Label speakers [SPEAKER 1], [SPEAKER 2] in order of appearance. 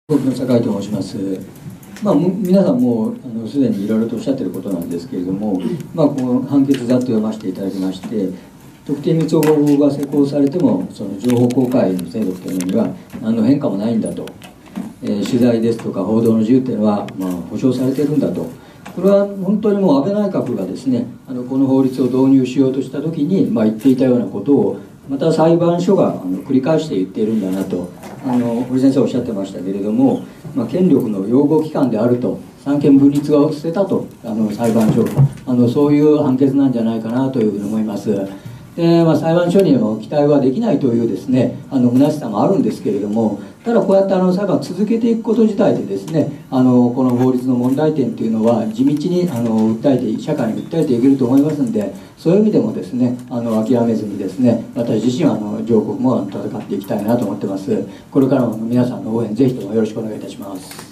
[SPEAKER 1] 僕の酒井と申します。皆さんもすでにいろいろとおっしゃっていることなんですけれども、この判決ざっと読ませていただきまして、特定密保護法が施行されても、その情報公開の制度というのには何の変化もないんだと、取材ですとか報道の自由というのは保障されているんだと、これは本当にもう安倍内閣がですね、この法律を導入しようとしたときに言っていたようなことを、また裁判所が繰り返して言っているんだなと、堀先生おっしゃってましたけれども、権力の擁護機関であると、三権分立を捨てたと、裁判所、そういう判決なんじゃないかなというふうに思います。で裁判所にの期待はできないというですね、虚しさもあるんですけれども、ただこうやって裁判を続けていくこと自体でですね、この法律の問題点というのは地道に社会に訴えていけると思いますので、そういう意味でもですね、諦めずにですね、私自身は上告も戦っていきたいなと思ってます。これからも皆さんの応援ぜひともよろしくお願いいたします。